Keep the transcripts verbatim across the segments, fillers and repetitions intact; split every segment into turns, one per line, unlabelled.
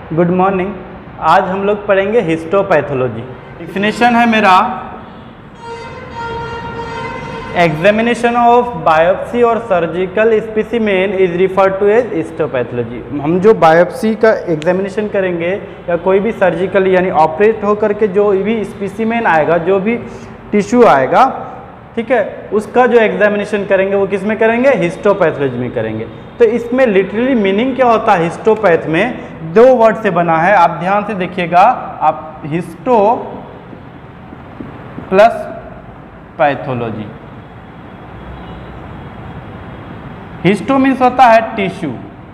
Good morning. आज हम लोग पढ़ेंगे हिस्टोपैथोलॉजी। डेफिनेशन है मेरा, एग्जामिनेशन ऑफ बायोप्सी और surgical specimen is refer to as histopathology. हम जो बायोप्सी का एग्जामिनेशन करेंगे या कोई भी सर्जिकल यानी ऑपरेट होकर के जो भी स्पेसिमेन आएगा, जो भी टिश्यू आएगा, ठीक है, उसका जो एग्जामिनेशन करेंगे वो किस में करेंगे? हिस्टोपैथोलॉजी में करेंगे। तो इसमें लिटरली मीनिंग क्या होता है? हिस्टोपैथ में दो वर्ड से बना है, आप ध्यान से देखिएगा। आप histo plus pathology. Histo means होता है टिश्यू,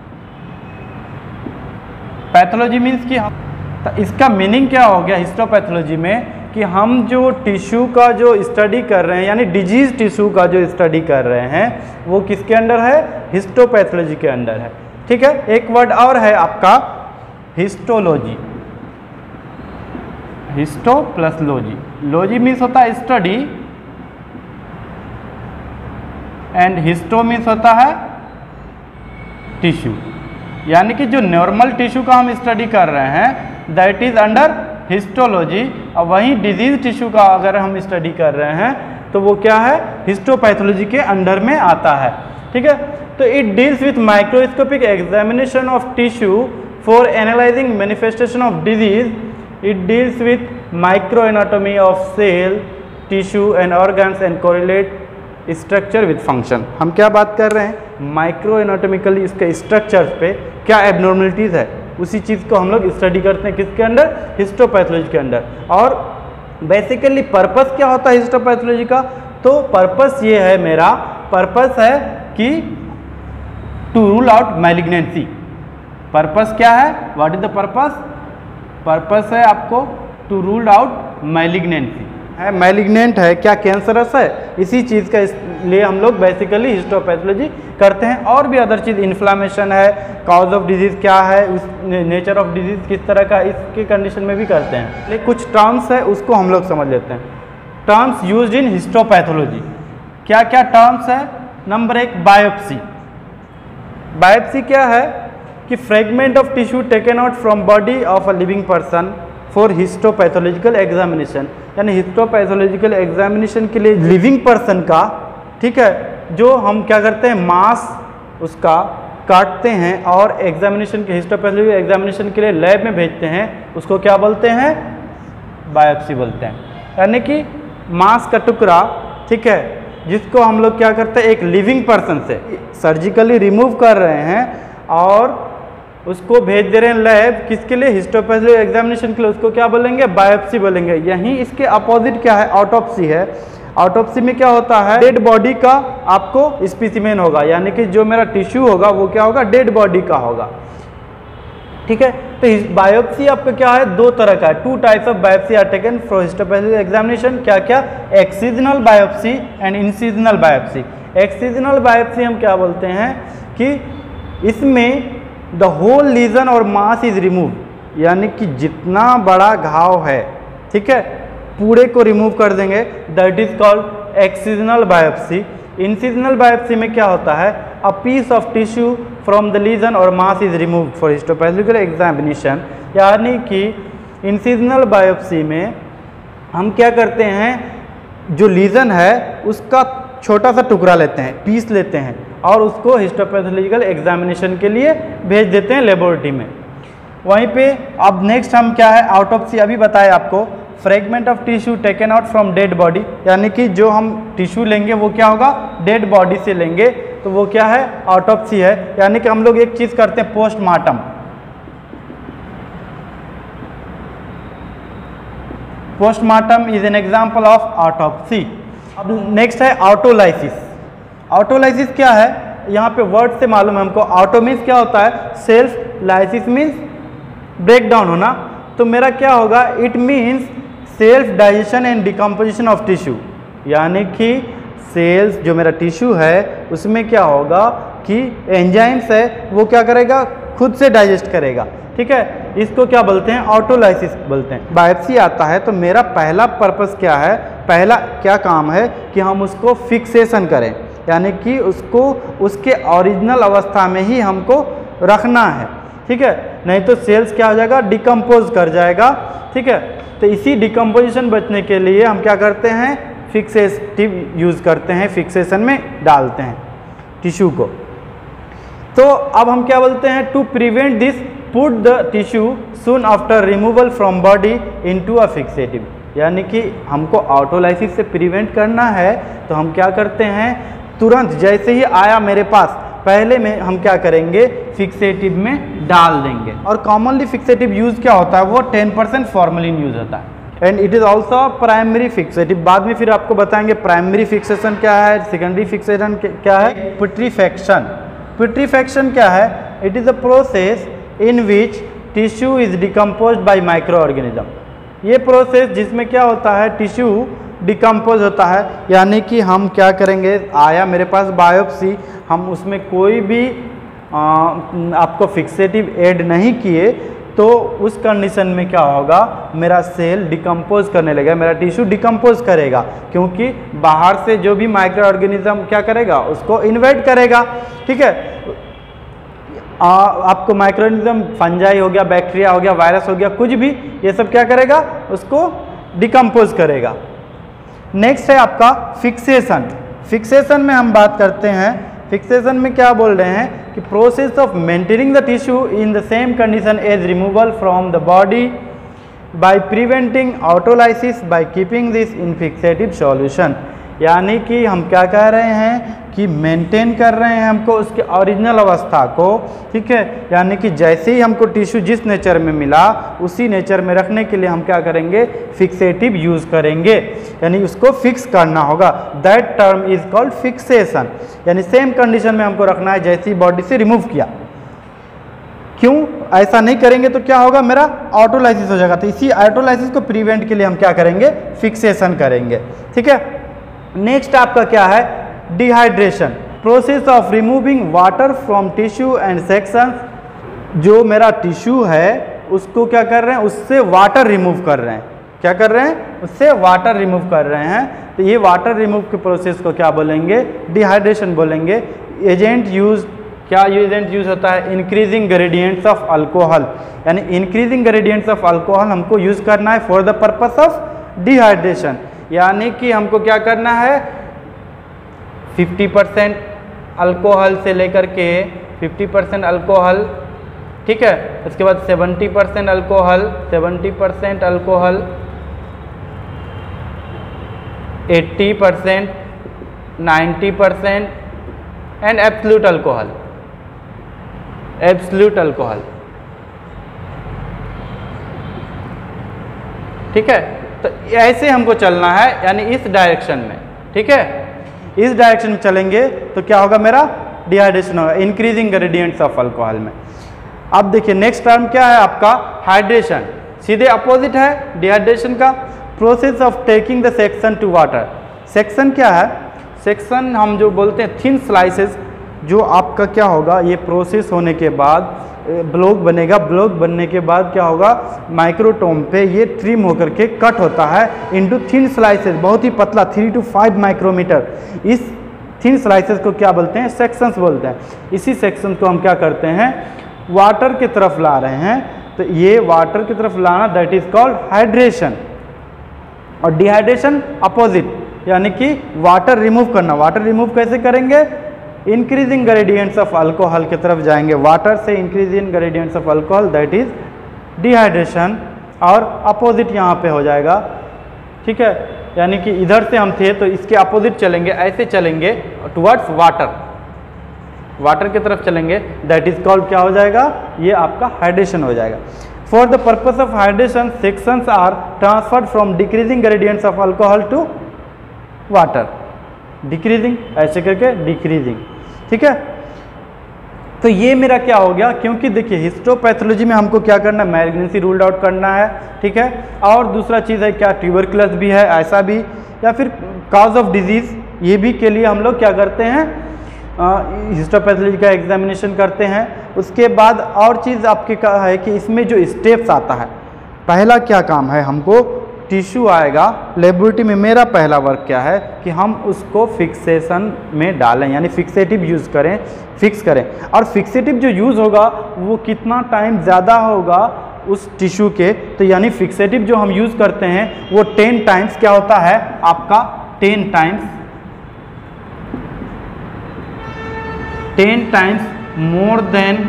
पैथोलॉजी मीन्स कि हम, तो इसका मीनिंग क्या हो गया हिस्टोपैथोलॉजी में कि हम जो टिश्यू का जो स्टडी कर रहे हैं यानी डिजीज टिश्यू का जो स्टडी कर रहे हैं वो किसके अंडर है? हिस्टोपैथोलॉजी के अंडर है। ठीक है, एक वर्ड और है आपका histology. Histo plus logy. Logy means होता है स्टडी एंड हिस्टो मीन्स होता है टिश्यू, यानी कि जो नॉर्मल टिश्यू का हम स्टडी कर रहे हैं दैट इज अंडर हिस्टोलॉजी। और वहीं डिजीज टिश्यू का अगर हम स्टडी कर रहे हैं तो वो क्या है? हिस्टोपैथोलॉजी के अंडर में आता है। ठीक है, तो it deals with microscopic examination of tissue for analysing manifestation of disease. It deals with micro anatomy of cell, tissue and organs and correlate structure with function. हम क्या बात कर रहे हैं? माइक्रो एनाटॉमिकली इसके स्ट्रक्चर्स पे क्या एबनॉर्मलिटीज़ है उसी चीज़ को हम लोग स्टडी करते हैं किसके अंडर? हिस्टोपैथोलॉजी के अंडर। और बेसिकली पर्पस क्या होता है हिस्टोपैथोलॉजी का? तो पर्पस ये है, मेरा पर्पस है कि to rule out malignancy. Purpose क्या है? What is the purpose? Purpose है आपको टू रूल आउट मैलिग्नेंसी है। मैलिग्नेंट है क्या? कैंसरस है? इसी चीज़ का लिए हम लोग बेसिकली हिस्टोपैथोलॉजी करते हैं। और भी अदर चीज़, इन्फ्लामेशन है, कॉज ऑफ डिजीज़ क्या है, उस नेचर ऑफ डिजीज़ किस तरह का, इसके कंडीशन में भी करते हैं। लेकिन कुछ टर्म्स है उसको हम लोग समझ लेते हैं। टर्म्स यूज्ड इन हिस्टोपैथोलॉजी, क्या क्या टर्म्स है? नंबर एक, बायोप्सी। बायोप्सी क्या है? कि fragment of tissue taken out from body of a living person for histopathological examination, यानी हिस्टोपैथोलॉजिकल एग्जामिनेशन के लिए लिविंग पर्सन का, ठीक है, जो हम क्या करते हैं मांस उसका काटते हैं और एग्जामिनेशन के हिस्टोपैथोलॉजी एग्जामिनेशन के लिए लैब में भेजते हैं, उसको क्या बोलते हैं? बायोप्सी बोलते हैं। यानी कि मांस का टुकड़ा, ठीक है, जिसको हम लोग क्या करते हैं एक लिविंग पर्सन से सर्जिकली रिमूव कर रहे हैं और उसको भेज दे रहे हैं लैब, किसके लिए? हिस्टोपैथोलॉजी एग्जामिनेशन के लिए। उसको क्या बोलेंगे? बायोप्सी बोलेंगे। यहीं इसके अपोजिट क्या है? ऑटोप्सी है। ऑटोप्सी में क्या होता है? डेड बॉडी का आपको स्पेसिमेन होगा, यानी कि जो मेरा टिश्यू होगा वो क्या होगा? डेड बॉडी का होगा। ठीक है, तो बायोप्सी आपका क्या है? दो तरह का है। Two types of biopsy are taken for histopathology examination. क्या क्या? Excisional biopsy and incisional biopsy. Excisional biopsy हम क्या बोलते हैं कि इसमें द होल लीजन और मास इज रिमूव, यानी कि जितना बड़ा घाव है, ठीक है, पूरे को रिमूव कर देंगे, that is called excisional biopsy. Incisional biopsy में क्या होता है? A piece of tissue from the lesion और mass is remove for histopathological examination. यानी कि इंसीजनल बायोप्सी में हम क्या करते हैं, जो लीजन है उसका छोटा सा टुकड़ा लेते हैं, पीस लेते हैं और उसको हिस्टोपैथोलॉजिकल एग्जामिनेशन के लिए भेज देते हैं लेबोरेटरी में। वहीं पे अब नेक्स्ट हम क्या है? ऑटोप्सी। अभी बताए आपको, fragment of tissue taken out from dead body, यानी कि जो हम टिश्यू लेंगे वो क्या होगा? डेड बॉडी से लेंगे, तो वो क्या है? ऑटोप्सी है। यानी कि हम लोग एक चीज़ करते हैं postmortem. Postmortem is an example of autopsy. अब नेक्स्ट है ऑटोलाइसिस। ऑटोलाइसिस क्या है? यहाँ पे वर्ड से मालूम है हमको। ऑटो मीन्स क्या होता है? Self, lysis means break down होना। तो मेरा क्या होगा? It means self digestion and decomposition of tissue, यानी कि सेल्स जो मेरा टिश्यू है उसमें क्या होगा कि एंजाइम्स है वो क्या करेगा? खुद से डाइजेस्ट करेगा। ठीक है, इसको क्या बोलते हैं? ऑटोलाइसिस बोलते हैं। बायोप्सी आता है तो मेरा पहला पर्पस क्या है? पहला क्या काम है कि हम उसको फिक्सेशन करें, यानी कि उसको उसके ओरिजिनल अवस्था में ही हमको रखना है। ठीक है, नहीं तो सेल्स क्या हो जाएगा, डिकम्पोज कर जाएगा। ठीक है, तो इसी डिकम्पोजिशन बचने के लिए हम क्या करते हैं, फिक्सेटिव यूज करते हैं, फिक्सेशन में डालते हैं टिश्यू को। तो अब हम क्या बोलते हैं, to prevent this put the tissue soon after removal from body into a fixative, यानी कि हमको ऑटोलाइसिस से प्रिवेंट करना है तो हम क्या करते हैं, तुरंत जैसे ही आया मेरे पास पहले में हम क्या करेंगे, फिक्सेटिव में डाल देंगे। और कॉमनली फिक्सेटिव यूज क्या होता है, वो टेन परसेंट फॉर्मेलिन यूज होता है and it is also primary fixative. बाद में फिर आपको बताएंगे प्राइमरी फिक्सेशन क्या है, सेकेंडरी फिक्सेशन क्या है। पुट्रीफैक्शन, पुट्रीफैक्शन क्या है, it is a process in which tissue is decomposed by micro organism. ये प्रोसेस जिसमें क्या होता है, टिश्यू डिकम्पोज होता है, यानी कि हम क्या करेंगे, आया मेरे पास बायोप्सी, हम उसमें कोई भी आ, आपको फिक्सेटिव ऐड नहीं किए, तो उस कंडीशन में क्या होगा, मेरा सेल डिकम्पोज करने लगेगा, मेरा टिश्यू डिकम्पोज करेगा, क्योंकि बाहर से जो भी माइक्रो ऑर्गेनिज्म क्या करेगा, उसको इन्वाइट करेगा। ठीक है, आ, आपको माइक्रो ऑर्गेनिज्म फंजाई हो गया, बैक्टीरिया हो गया, वायरस हो गया, कुछ भी, ये सब क्या करेगा, उसको डिकम्पोज करेगा। नेक्स्ट है आपका फिक्सेशन। फिक्सेशन में हम बात करते हैं, फिक्सेशन में क्या बोल रहे हैं कि process of maintaining the tissue in the same condition as removal from the body by preventing autolysis by keeping this in fixative solution, यानी कि हम क्या कह रहे हैं कि मेंटेन कर रहे हैं हमको उसके ओरिजिनल अवस्था को। ठीक है, यानी कि जैसे ही हमको टिश्यू जिस नेचर में मिला उसी नेचर में रखने के लिए हम क्या करेंगे, फिक्सेटिव यूज करेंगे, यानी उसको फिक्स करना होगा। That term is called fixation, यानी सेम कंडीशन में हमको रखना है जैसे ही बॉडी से रिमूव किया। क्यों ऐसा नहीं करेंगे तो क्या होगा, मेरा ऑटोलाइसिस हो जाएगा। तो इसी ऑटोलाइसिस को प्रिवेंट के लिए हम क्या करेंगे, फिक्सेशन करेंगे। ठीक है, नेक्स्ट आपका क्या है, dehydration, process of removing water from tissue and sections. जो मेरा टिश्यू है उसको क्या कर रहे हैं, उससे वाटर रिमूव कर रहे हैं, क्या कर रहे हैं, उससे वाटर रिमूव कर रहे हैं। तो ये वाटर रिमूव के प्रोसेस को क्या बोलेंगे, डिहाइड्रेशन बोलेंगे। एजेंट यूज, क्या एजेंट यूज होता है, इंक्रीजिंग ग्रेडियंट्स ऑफ अल्कोहल, यानी इंक्रीजिंग ग्रेडियंट्स ऑफ अल्कोहल हमको यूज करना है for the purpose of dehydration, यानी कि हमको क्या करना है, फिफ्टी परसेंट अल्कोहल से लेकर के फिफ्टी परसेंट अल्कोहल, ठीक है, उसके बाद seventy percent alcohol, seventy percent alcohol, eighty percent, ninety percent and absolute alcohol, absolute alcohol. ठीक है, तो ऐसे हमको चलना है, यानी इस डायरेक्शन में। ठीक है, इस डायरेक्शन में चलेंगे तो क्या होगा, मेरा डिहाइड्रेशन होगा, इंक्रीजिंग ग्रेडियंट्स ऑफ अल्कोहल में। अब देखिए नेक्स्ट टर्म क्या है आपका, हाइड्रेशन, सीधे अपोजिट है डिहाइड्रेशन का। Process of taking the section to water, section क्या है, सेक्शन हम जो बोलते हैं थिन स्लाइसेस, जो आपका क्या होगा, ये प्रोसेस होने के बाद ब्लॉक बनेगा, ब्लॉक बनने के बाद क्या होगा, माइक्रोटोम पे ये ट्रिम होकर के कट होता है इनटू थिन स्लाइसेस, बहुत ही पतला, थ्री टू फाइव माइक्रोमीटर। इस थिन स्लाइसेस को क्या बोलते हैं, सेक्शंस बोलते हैं। इसी सेक्शन को हम क्या करते हैं, वाटर की तरफ ला रहे हैं, तो ये वाटर की तरफ लाना दैट इज कॉल्ड हाइड्रेशन। और डिहाइड्रेशन अपोजिट, यानी कि वाटर रिमूव करना। वाटर रिमूव कैसे करेंगे, इंक्रीजिंग ग्रेडियंट्स ऑफ अल्कोहल की तरफ जाएंगे, वाटर से increasing gradients of alcohol that is dehydration, और अपोजिट यहाँ पे हो जाएगा। ठीक है, यानी कि इधर से हम थे तो इसके अपोजिट चलेंगे, ऐसे चलेंगे टुवर्ड्स वाटर, वाटर की तरफ चलेंगे, दैट इज कॉल्ड क्या हो जाएगा, ये आपका हाइड्रेशन हो जाएगा। For the purpose of hydration sections are transferred from decreasing gradients of alcohol to water, decreasing ऐसे करके डिक्रीजिंग। ठीक है, तो ये मेरा क्या हो गया, क्योंकि देखिए हिस्टोपैथोलॉजी में हमको क्या करना है, मैलिग्नेंसी रूल्ड आउट करना है। ठीक है, और दूसरा चीज़ है क्या, ट्यूबरकुलस भी है ऐसा भी, या फिर काज ऑफ डिजीज, ये भी के लिए हम लोग क्या करते हैं, हिस्टोपैथोलॉजी का एग्जामिनेशन करते हैं। उसके बाद और चीज़ आपके का है कि इसमें जो स्टेप्स आता है, पहला क्या काम है, हमको टिश्यू आएगा लेबोरेटरी में, मेरा पहला वर्क क्या है कि हम उसको फिक्सेशन में डालें, यानी फिक्सेटिव यूज़ करें, फिक्स करें। और फिक्सेटिव जो यूज़ होगा वो कितना टाइम ज़्यादा होगा उस टिश्यू के, तो यानी फिक्सेटिव जो हम यूज़ करते हैं वो टेन टाइम्स क्या होता है आपका, ten times ten times more than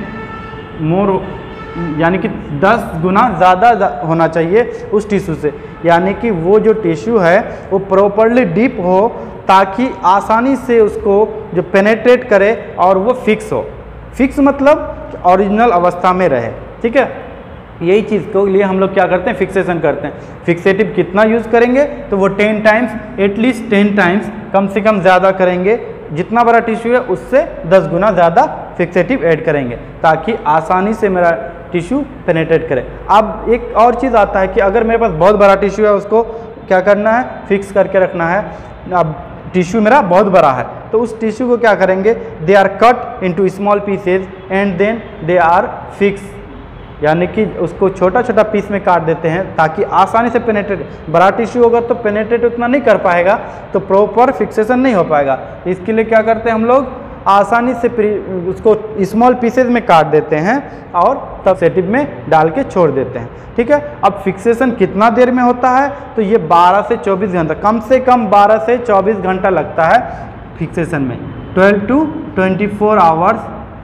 more यानी कि दस गुना ज़्यादा होना चाहिए उस टिश्यू से, यानी कि वो जो टिश्यू है वो प्रॉपरली डीप हो ताकि आसानी से उसको जो पेनेट्रेट करे और वो फिक्स हो। फिक्स मतलब ओरिजिनल अवस्था में रहे, ठीक है। यही चीज़ के लिए हम लोग क्या करते हैं, फिक्सेशन करते हैं। फिक्सेटिव कितना यूज़ करेंगे तो वो ten times, at least ten times कम से कम ज़्यादा करेंगे, जितना बड़ा टिश्यू है उससे दस गुना ज़्यादा फिक्सेटिव ऐड करेंगे ताकि आसानी से मेरा टिश्यू पेनेट्रेट करे। अब एक और चीज़ आता है कि अगर मेरे पास बहुत बड़ा टिश्यू है उसको क्या करना है, फिक्स करके रखना है। अब टिश्यू मेरा बहुत बड़ा है तो उस टिश्यू को क्या करेंगे, they are cut into small pieces and then they are fix, यानी कि उसको छोटा छोटा पीस में काट देते हैं ताकि आसानी से पेनेट्रेट। बड़ा टिश्यू होगा तो पेनेट्रेट उतना नहीं कर पाएगा, तो प्रॉपर फिक्सेशन नहीं हो पाएगा। इसके लिए क्या करते हैं हम लोग, आसानी से उसको स्मॉल पीसेज में काट देते हैं और तब फिक्सेटिव में डाल के छोड़ देते हैं, ठीक है। अब फिक्सेशन कितना देर में होता है, तो ये बारह से चौबीस घंटा, कम से कम बारह से चौबीस घंटा लगता है फिक्सेशन में। Twelve to twenty four hours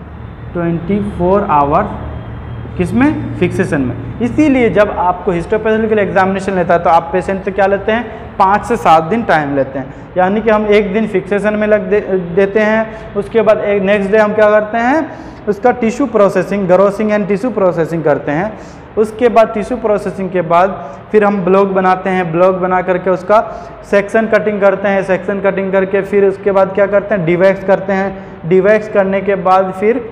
twenty four hours किसमें, फिक्सेशन में। इसीलिए जब आपको हिस्टोपैथोलॉजिकल एग्जामिनेशन लेता है तो आप पेशेंट से क्या लेते हैं, पाँच से सात दिन टाइम लेते हैं, यानी कि हम एक दिन फिक्सेशन में लग दे, देते हैं। उसके बाद एक नेक्स्ट डे हम क्या करते हैं, उसका tissue processing, grossing and tissue processing करते हैं। उसके बाद टिश्यू प्रोसेसिंग के बाद फिर हम ब्लॉक बनाते हैं, ब्लॉक बना करके उसका सेक्शन कटिंग करते हैं, सेक्शन कटिंग करके फिर उसके बाद क्या करते हैं, डिवैक्स करते हैं। डिवैक्स करने के बाद फिर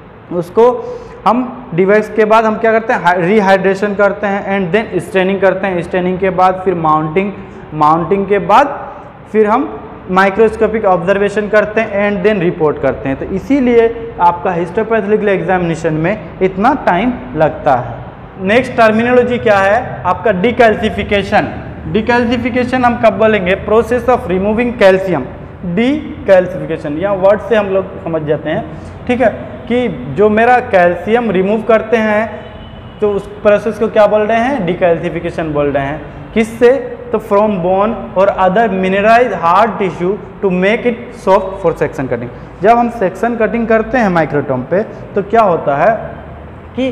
उसको हम डिवैक्स के बाद हम क्या करते हैं, रिहाइड्रेशन करते हैं एंड देन स्टेनिंग करते हैं। स्टेनिंग के बाद फिर माउंटिंग, माउंटिंग के बाद फिर हम माइक्रोस्कोपिक ऑब्जर्वेशन करते हैं एंड देन रिपोर्ट करते हैं। तो इसीलिए आपका हिस्टोपैथोलॉजिकल एग्जामिनेशन में इतना टाइम लगता है। नेक्स्ट टर्मिनोलॉजी क्या है आपका, डीकैल्सिफिकेशन। डीकैल्सिफिकेशन हम कब बोलेंगे, process of removing calcium. Decalcification या वर्ड से हम लोग समझ जाते हैं, ठीक है, कि जो मेरा कैल्शियम रिमूव करते हैं तो उस प्रोसेस को क्या बोल रहे हैं, डीकैल्सिफिकेशन बोल रहे हैं। किससे, तो फ्रॉम बोन और other mineralize hard tissue to make it soft for section cutting. जब हम सेक्शन कटिंग करते हैं माइक्रोटोम पे तो क्या होता है कि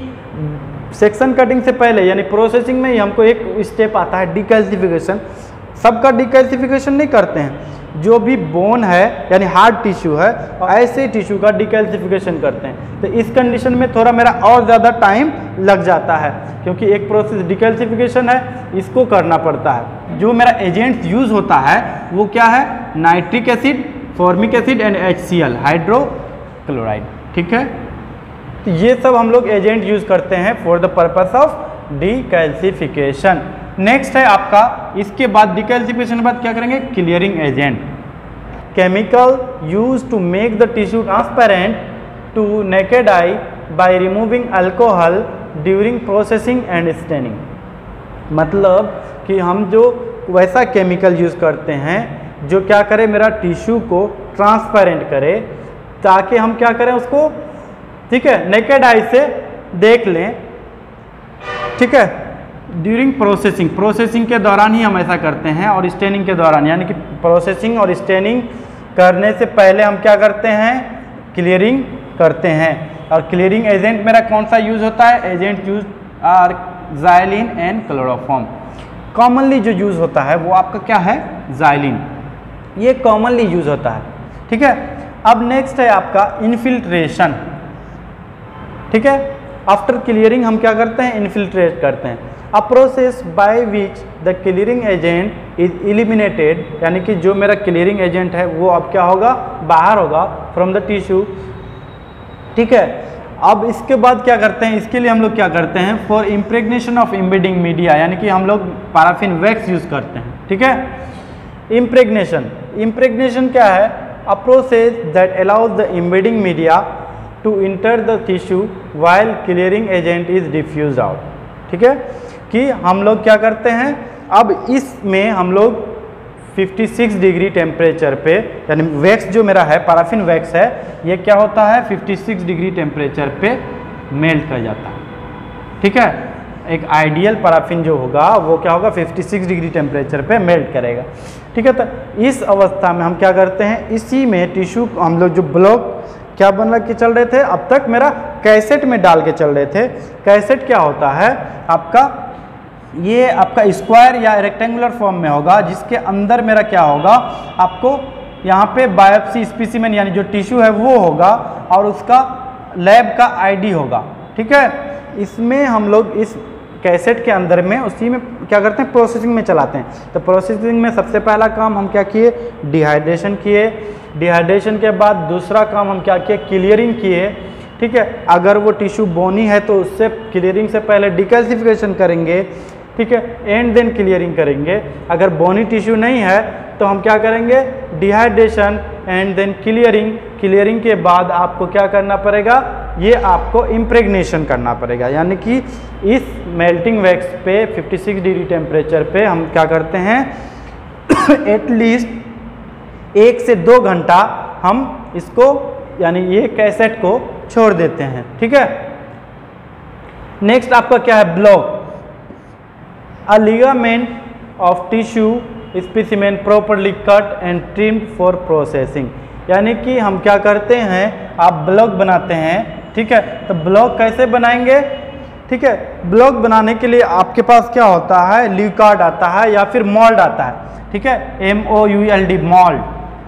सेक्शन कटिंग से पहले यानी प्रोसेसिंग में ही हमको एक स्टेप आता है डीकैल्सिफिकेशन। सबका डीकैल्सिफिकेशन नहीं करते हैं, जो भी बोन है यानी हार्ड टिश्यू है ऐसे टिश्यू का डीकैल्सिफिकेशन करते हैं। तो इस कंडीशन में थोड़ा मेरा और ज़्यादा टाइम लग जाता है क्योंकि एक प्रोसेस डीकैल्सिफिकेशन है, इसको करना पड़ता है। जो मेरा एजेंट यूज़ होता है वो क्या है, nitric acid, formic acid and H C L, hydrochloride, ठीक है। तो ये सब हम लोग एजेंट यूज़ करते हैं for the purpose of decalcification. Next है आपका, इसके बाद डीकैल्सिफिकेशन के बाद क्या करेंगे, clearing agent. Chemical use to make the tissue transparent to naked eye by removing alcohol during processing and staining. मतलब कि हम जो वैसा केमिकल यूज़ करते हैं जो क्या करे, मेरा टिश्यू को ट्रांसपेरेंट करे ताकि हम क्या करें उसको, ठीक है, नेकेड आई से देख लें, ठीक है। ड्यूरिंग प्रोसेसिंग, प्रोसेसिंग के दौरान ही हम ऐसा करते हैं और स्टेनिंग के दौरान, यानी कि प्रोसेसिंग और स्टेनिंग करने से पहले हम क्या करते हैं, क्लियरिंग करते हैं। और क्लियरिंग एजेंट मेरा कौन सा यूज़ होता है, agent use are xylene and chloroform. Commonly जो यूज़ होता है वो आपका क्या है, ज़ाइलिन, ये कॉमनली यूज़ होता है, ठीक है। अब नेक्स्ट है आपका इन्फिल्ट्रेशन, ठीक है। आफ्टर क्लियरिंग हम क्या करते हैं, इन्फिल्ट्रेट करते हैं। A process by which the clearing agent is eliminated, यानी कि जो मेरा क्लियरिंग एजेंट है वो अब क्या होगा, बाहर होगा फ्रॉम द टिश्यू, ठीक है। अब इसके बाद क्या करते हैं, इसके लिए हम लोग क्या करते हैं, for impregnation of embedding media, यानी कि हम लोग पैराफिन वैक्स यूज़ करते हैं, ठीक है। इम्प्रेग्नेशन, इम्प्रेग्नेशन क्या है, a process that allows the embedding media to enter the tissue while clearing agent is diffuse out, ठीक है। कि हम लोग क्या करते हैं अब इसमें हम लोग छप्पन डिग्री टेम्परेचर पे, यानी वैक्स जो मेरा है पैराफिन वैक्स है, ये क्या होता है छप्पन डिग्री टेम्परेचर पे मेल्ट कर जाता है। ठीक है, एक आइडियल पैराफिन जो होगा वो क्या होगा छप्पन डिग्री टेम्परेचर पे मेल्ट करेगा। ठीक है, तो इस अवस्था में हम क्या करते हैं, इसी में टिश्यू हम लोग जो ब्लॉक क्या बना के चल रहे थे, अब तक मेरा कैसेट में डाल के चल रहे थे। कैसेट क्या होता है आपका, ये आपका स्क्वायर या रेक्टेंगुलर फॉर्म में होगा, जिसके अंदर मेरा क्या होगा, आपको यहाँ पे बायोप्सी स्पेसिमेन यानी जो टिश्यू है वो होगा और उसका लैब का आईडी होगा। ठीक है, इसमें हम लोग इस कैसेट के अंदर में उसी में क्या करते हैं, प्रोसेसिंग में चलाते हैं। तो प्रोसेसिंग में सबसे पहला काम हम क्या किए, डिहाइड्रेशन किए। डिहाइड्रेशन के बाद दूसरा काम हम क्या किए, क्लियरिंग किए। ठीक है, अगर वो टिश्यू बोनी है तो उससे क्लियरिंग से पहले डिकैल्सिफिकेशन करेंगे। ठीक है, एंड देन क्लियरिंग करेंगे। अगर बोनी टिश्यू नहीं है तो हम क्या करेंगे, dehydration and then clearing. Clearing के बाद आपको क्या करना पड़ेगा, ये आपको इम्प्रेग्नेशन करना पड़ेगा, यानी कि इस मेल्टिंग वैक्स पे छप्पन डिग्री टेम्परेचर पे हम क्या करते हैं एटलीस्ट एक से दो घंटा हम इसको यानी ये कैसेट को छोड़ देते हैं। ठीक है, नेक्स्ट आपका क्या है, block. A ligament of tissue specimen properly cut and trimmed for processing, यानी कि हम क्या करते हैं, आप ब्लॉक बनाते हैं। ठीक है, तो ब्लॉक कैसे बनाएंगे, ठीक है, ब्लॉक बनाने के लिए आपके पास क्या होता है, ल्यूकार्ड आता है या फिर मोल्ड आता है। ठीक है, M O U L D mould,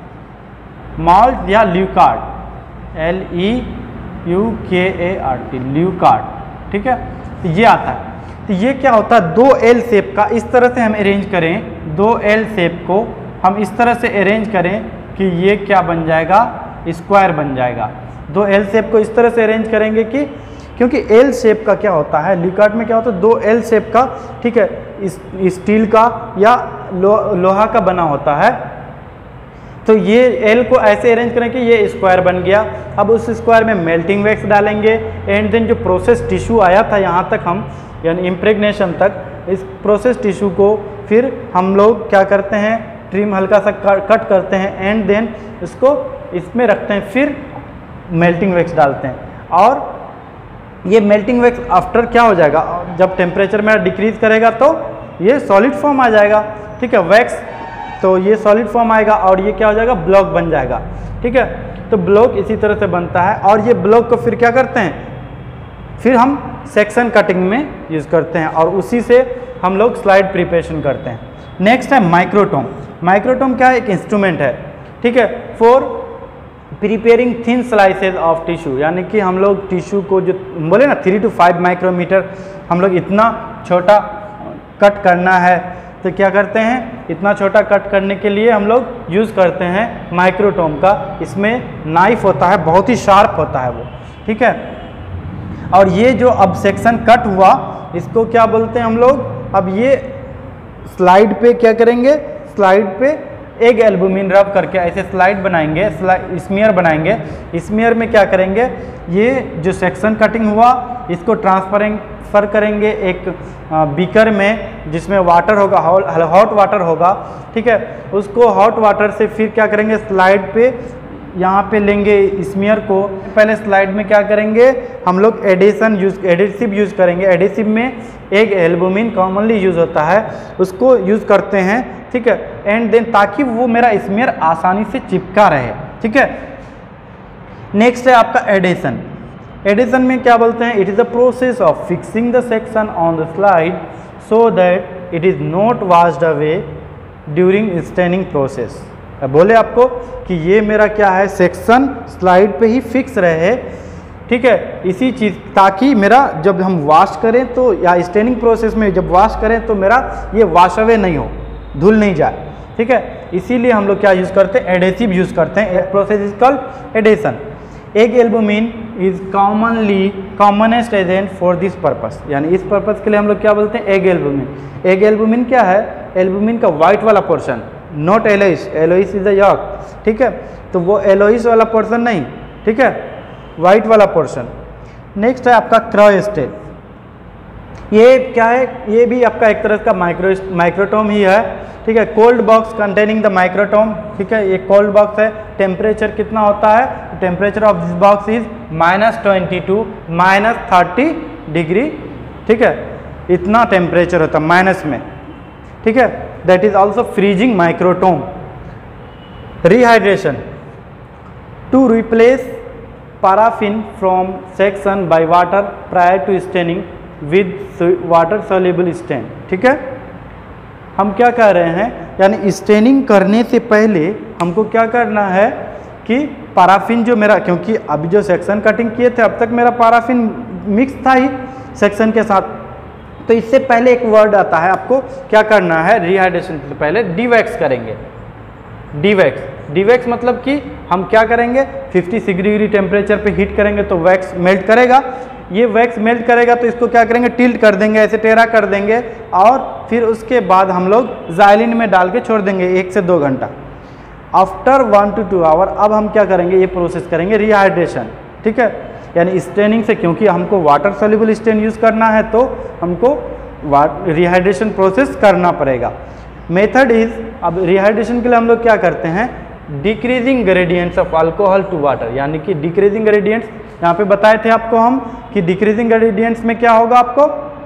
mould या ल्यूकार्ड, एल ई यू के ए आर टी, ल्यूकार्ड। ठीक है, तो ये आता है। तो ये क्या होता है, दो एल शेप का इस तरह से हम अरेंज करें, दो एल शेप को हम इस तरह से अरेंज करें कि ये क्या बन जाएगा, स्क्वायर बन जाएगा। दो एल शेप को इस तरह से अरेंज करेंगे कि क्योंकि एल शेप का क्या होता है, ल्यूकार्ड में क्या होता है, दो एल शेप का, ठीक है, इस स्टील का या लो, लोहा का बना होता है। तो ये एल को ऐसे अरेंज करें कि ये स्क्वायर बन गया। अब उस स्क्वायर में मेल्टिंग वैक्स डालेंगे एंड देन जो प्रोसेस टिश्यू आया था यहाँ तक हम यानी इम्प्रेग्नेशन तक, इस प्रोसेस टिश्यू को फिर हम लोग क्या करते हैं, ट्रिम हल्का सा कट करते हैं एंड देन इसको इसमें रखते हैं, फिर मेल्टिंग वैक्स डालते हैं। और ये मेल्टिंग वैक्स आफ्टर क्या हो जाएगा, जब टेम्परेचर मेरा डिक्रीज करेगा तो ये सॉलिड फॉर्म आ जाएगा। ठीक है, वैक्स तो ये सॉलिड फॉर्म आएगा और ये क्या हो जाएगा, ब्लॉक बन जाएगा। ठीक है, तो ब्लॉक इसी तरह से बनता है और ये ब्लॉक को फिर क्या करते हैं, फिर हम सेक्शन कटिंग में यूज़ करते हैं और उसी से हम लोग स्लाइड प्रिपरेशन करते हैं। नेक्स्ट है माइक्रोटोम। माइक्रोटोम क्या है, एक इंस्ट्रूमेंट है। ठीक है, for preparing thin slices of tissue, यानी कि हम लोग टिश्यू को जो बोले ना थ्री टू फाइव माइक्रोमीटर हम लोग इतना छोटा कट करना है, तो क्या करते हैं, इतना छोटा कट करने के लिए हम लोग यूज़ करते हैं माइक्रोटोम का। इसमें नाइफ होता है, बहुत ही शार्प होता है वो। ठीक है, और ये जो अब सेक्शन कट हुआ इसको क्या बोलते हैं हम लोग, अब ये स्लाइड पे क्या करेंगे, स्लाइड पे एक एल्बुमिन रब करके ऐसे स्लाइड बनाएंगे, स्मीयर बनाएंगे। स्मीयर में क्या करेंगे, ये जो सेक्शन कटिंग हुआ इसको ट्रांसफर करेंगे एक बीकर में जिसमें वाटर होगा, हॉट वाटर होगा। ठीक है, उसको हॉट वाटर से फिर क्या करेंगे, स्लाइड पे यहाँ पे लेंगे स्मीयर को। पहले स्लाइड में क्या करेंगे हम लोग, एडिशन यूज एडिसिव यूज़ करेंगे। एडिसिव में एक एल्बुमिन कॉमनली यूज़ होता है, उसको यूज़ करते हैं। ठीक है, एंड देन ताकि वो मेरा स्मीयर आसानी से चिपका रहे। ठीक है, नेक्स्ट है आपका एडिशन। एडिशन में क्या बोलते हैं, it is the process of fixing the section on the slide so that it is not washed away during staining process. बोले आपको कि ये मेरा क्या है, सेक्शन स्लाइड पे ही फिक्स रहे। ठीक है, इसी चीज़ ताकि मेरा जब हम वॉश करें तो या स्टेनिंग प्रोसेस में जब वॉश करें तो मेरा ये वॉश अवे नहीं हो, धुल नहीं जाए। ठीक है, इसीलिए हम लोग क्या यूज़ करते हैं, एडेसिव यूज़ करते हैं। Process is called adhesion. Egg albumin is commonly commonest agent for this purpose, यानी इस पर्पस के लिए हम लोग क्या बोलते हैं, एग एल्बुमिन। एग एल्बुमिन क्या है, एल्बुमिन का वाइट वाला portion, not yellowish. Yellowish is the yolk. ठीक है, तो वो एलोइस वाला पोर्शन नहीं, ठीक है, वाइट वाला पोर्शन। नेक्स्ट है आपका क्रायोस्टेट। ये क्या है, ये भी आपका एक तरह का माइक्रो माइक्रोटोम ही है, ठीक है। Cold box containing the microtome, ठीक है, ये कोल्ड बॉक्स है। टेम्परेचर कितना होता है, temperature of this box is minus twenty to minus thirty degree, ठीक है, इतना टेम्परेचर होता है माइनस में, ठीक है। That is also freezing microtome. Rehydration to replace paraffin from section by water prior to staining with water soluble stain, ठीक है। हम क्या कह रहे हैं, यानी स्टेनिंग करने से पहले हमको क्या करना है कि पैराफिन जो मेरा, क्योंकि अभी जो सेक्शन कटिंग किए थे अब तक मेरा पैराफिन मिक्स था ही सेक्शन के साथ, तो इससे पहले एक वर्ड आता है, आपको क्या करना है, रिहाइड्रेशन से पहले डीवैक्स करेंगे। डीवैक्स डीवैक्स मतलब कि हम क्या करेंगे, फिफ्टी डिग्री टेम्परेचर पे हीट करेंगे तो वैक्स मेल्ट करेगा। ये वैक्स मेल्ट करेगा तो इसको क्या करेंगे, टिल्ट कर देंगे, ऐसे टेढ़ा कर देंगे, और फिर उसके बाद हम लोग ज़ाइलिन में डाल के छोड़ देंगे एक से दो घंटा। After one to two hour अब हम क्या करेंगे, ये प्रोसेस करेंगे रिहाइड्रेशन, ठीक है, यानी स्टेनिंग से, क्योंकि हमको वाटर सोल्यूबल स्टेन यूज़ करना है तो हमको रिहाइड्रेशन प्रोसेस करना पड़ेगा। मेथड इज, अब रिहाइड्रेशन के लिए हम लोग क्या करते हैं, decreasing gradients of alcohol to water, यानी कि डिक्रीजिंग ग्रेडियंट्स यहाँ पे बताए थे आपको हम कि डिक्रीजिंग ग्रेडियंट्स में क्या होगा आपको,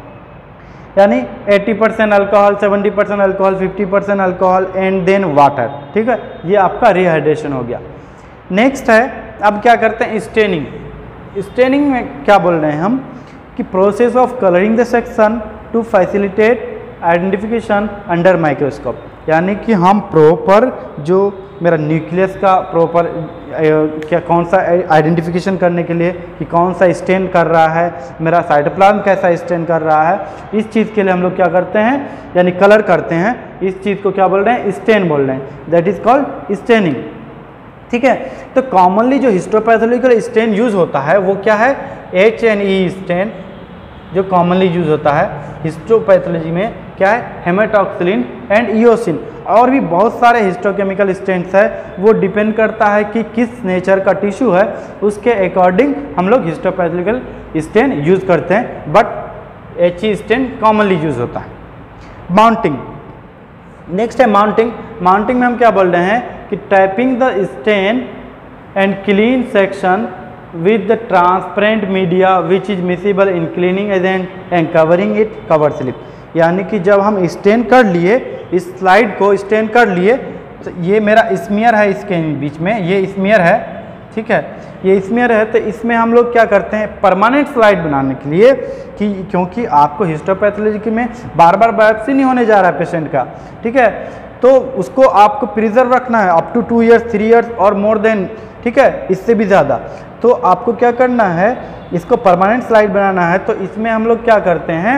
यानी अस्सी परसेंट अल्कोहल, सत्तर परसेंट अल्कोहल, पचास percent alcohol and then water, ठीक है, ये आपका रिहाइड्रेशन हो गया। नेक्स्ट है, अब क्या करते हैं, स्टेनिंग। स्टेनिंग में क्या बोल रहे हैं हम कि process of colouring the section to facilitate identification under microscope, यानी कि हम प्रॉपर जो मेरा न्यूक्लियस का प्रॉपर क्या कौन सा आइडेंटिफिकेशन करने के लिए कि कौन सा स्टेन कर रहा है, मेरा साइटोप्लाज्म कैसा स्टेन कर रहा है, इस चीज़ के लिए हम लोग क्या करते हैं, यानी कलर करते हैं। इस चीज़ को क्या बोल रहे हैं, स्टेन बोल रहे हैं, दैट इज कॉल्ड स्टेनिंग, ठीक है। तो कॉमनली जो हिस्टोपैथोलॉजिकल स्टेन यूज होता है वो क्या है, एच एन ई स्टेन जो कॉमनली यूज होता है हिस्टोपैथोलॉजी में, क्या है, हेमेटॉक्सिलिन एंड इयोसिन। और भी बहुत सारे हिस्टोकेमिकल स्टेन्स है, वो डिपेंड करता है कि किस नेचर का टिश्यू है, उसके अकॉर्डिंग हम लोग हिस्टोपैथोलॉजिकल स्टेन यूज करते हैं, but H E stain commonly use होता है। माउंटिंग, नेक्स्ट है माउंटिंग। माउंटिंग में हम क्या बोल रहे हैं कि tapping the stain and clean section with the transparent media which is miscible in cleaning agent and covering it cover slip, यानी कि जब हम स्टेन कर लिए, इस स्लाइड को स्टेन कर लिए, तो ये मेरा स्मीयर है, इसके बीच में ये स्मीयर है, ठीक है, ये स्मीयर है, तो इसमें हम लोग क्या करते हैं, परमानेंट स्लाइड बनाने के लिए, कि क्योंकि आपको हिस्टोपैथोलॉजी में बार बार बायोप्सी नहीं होने जा रहा है पेशेंट का, ठीक है, तो उसको आपको प्रिजर्व रखना है up to two years three years और मोर देन, ठीक है, इससे भी ज़्यादा। तो आपको क्या करना है, इसको परमानेंट स्लाइड बनाना है, तो इसमें हम लोग क्या करते हैं,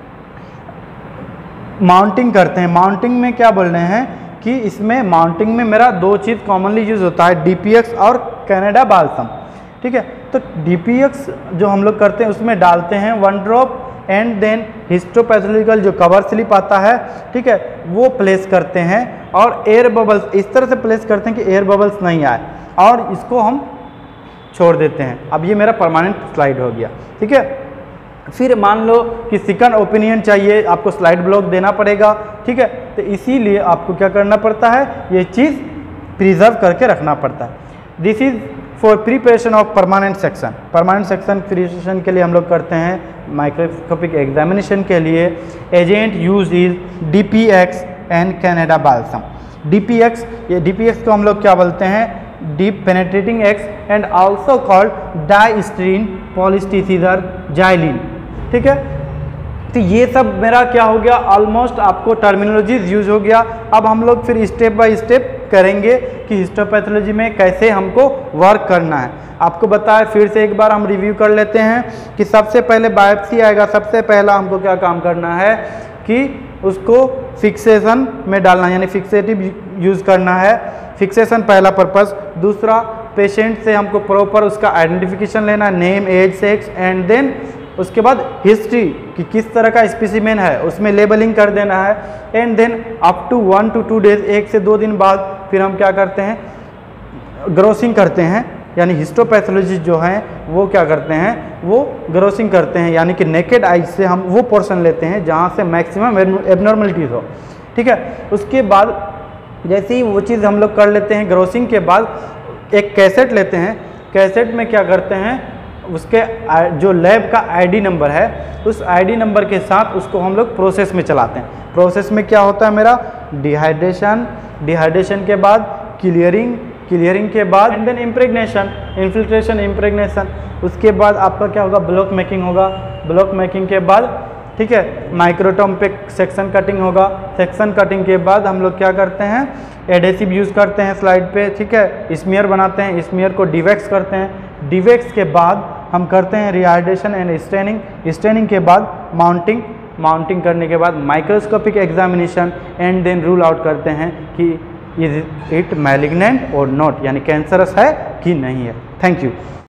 माउंटिंग करते हैं। माउंटिंग में क्या बोल रहे हैं कि इसमें माउंटिंग में मेरा दो चीज़ कॉमनली यूज होता है, डीपीएक्स और कनाडा बाल्सम, ठीक है। तो डीपीएक्स जो हम लोग करते हैं उसमें डालते हैं one drop and then histopathological जो कवर स्लिप आता है, ठीक है, वो प्लेस करते हैं, और एयर बबल्स इस तरह से प्लेस करते हैं कि एयर बबल्स नहीं आए, और इसको हम छोड़ देते हैं। अब ये मेरा परमानेंट स्लाइड हो गया, ठीक है। फिर मान लो कि सेकंड ओपिनियन चाहिए, आपको स्लाइड ब्लॉक देना पड़ेगा, ठीक है, तो इसीलिए आपको क्या करना पड़ता है, ये चीज़ प्रिजर्व करके रखना पड़ता है। This is for preparation of permanent section. Permanent section preparation के लिए हम लोग करते हैं माइक्रोस्कोपिक एग्जामिनेशन के लिए agent use is DPX and Canada balsam. DPX, ये डीपीएक्स को हम लोग क्या बोलते हैं, deep penetrating X and also called distyrene plasticizer xylene, ठीक है। तो ये सब मेरा क्या हो गया, ऑलमोस्ट आपको टर्मिनोलॉजीज यूज हो गया। अब हम लोग फिर स्टेप बाय स्टेप करेंगे कि हिस्टोपैथोलॉजी में कैसे हमको वर्क करना है। आपको बताया, फिर से एक बार हम रिव्यू कर लेते हैं कि सबसे पहले बायोप्सी आएगा। सबसे पहला हमको क्या काम करना है कि उसको फिक्सेशन में डालना, यानी फिक्सेटिव यूज़ करना है, फिक्सेशन पहला पर्पस। दूसरा, पेशेंट से हमको प्रॉपर उसका आइडेंटिफिकेशन लेना, name, age, sex, and then उसके बाद हिस्ट्री कि किस तरह का स्पेसिमेन है, उसमें लेबलिंग कर देना है। And then up to one to two days, एक से दो दिन बाद फिर हम क्या करते हैं, ग्रोसिंग करते हैं, यानी हिस्टोपैथोलॉजिस्ट जो हैं वो क्या करते हैं, वो ग्रोसिंग करते हैं, यानी कि नेकेड आइज से हम वो पोर्शन लेते हैं जहाँ से मैक्सिमम एबनॉर्मलिटीज हो। ठीक है, उसके बाद जैसे ही वो चीज़ हम लोग कर लेते हैं, ग्रोसिंग के बाद एक कैसेट लेते हैं। कैसेट में क्या करते हैं, उसके जो लैब का आईडी नंबर है उस आईडी नंबर के साथ उसको हम लोग प्रोसेस में चलाते हैं। प्रोसेस में क्या होता है मेरा, डिहाइड्रेशन, डिहाइड्रेशन के बाद क्लियरिंग, क्लियरिंग के बाद and then impregnation, infiltration, impregnation, उसके बाद आपका क्या होगा, ब्लॉक मेकिंग होगा। ब्लॉक मेकिंग के बाद ठीक है माइक्रोटोम पे सेक्शन कटिंग होगा। सेक्शन कटिंग के बाद हम लोग क्या करते हैं, एडेसिव यूज़ करते हैं स्लाइड पे। ठीक है, स्मीयर बनाते हैं, स्मीयर को डिवेक्स करते हैं। डिवेक्स के बाद हम करते हैं रिहाइड्रेशन एंड स्टेनिंग। स्टेनिंग के बाद माउंटिंग, माउंटिंग करने के बाद microscopic examination and then rule out करते हैं कि इज इट मैलिग्नेंट और नॉट, यानी कैंसरस है कि नहीं है। Thank you.